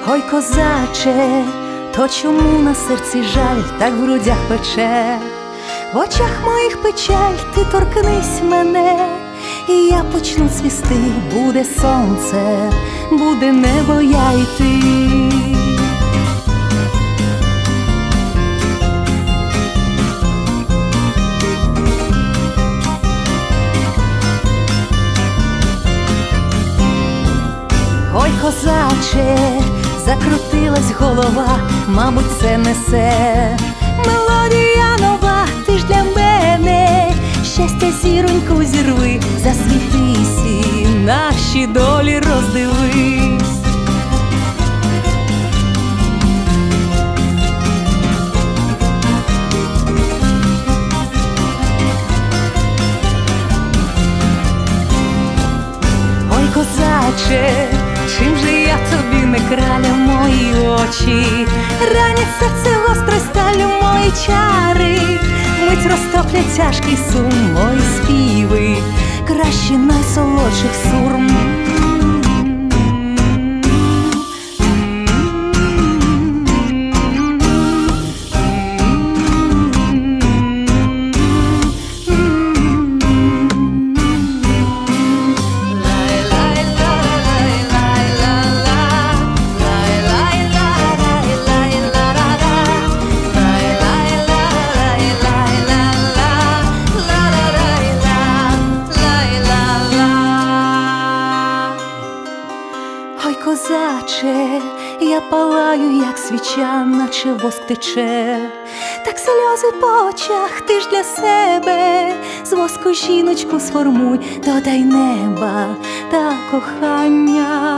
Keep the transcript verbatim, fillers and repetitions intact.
Ой, козаче, то чому на серці жаль, так в грудях пече? В очах моїх печаль, ти торкнись мене, і я почну цвісти, буде сонце, буде небо, я і ти. Ой, козаче, закрутилась голова, мабуть, це несе мелодія нова, ти ж для мене щастя, зіроньку зірви, засвітись і наші долі роздивись. Ой, козаче, чим же я тобі не краля, мої очі ранять серце гостро сталю, мої чари вмить розтоплять тяжкий сум, мої співи кращі найсолодших сурм. Ой, козаче, я палаю, як свіча, наче воск тече, так сльози по очах, ти ж для себе з воску жіночку сформуй, додай неба та кохання.